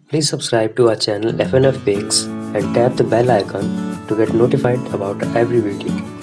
Please subscribe to our channel FNF Bakes and tap the bell icon to get notified about every video.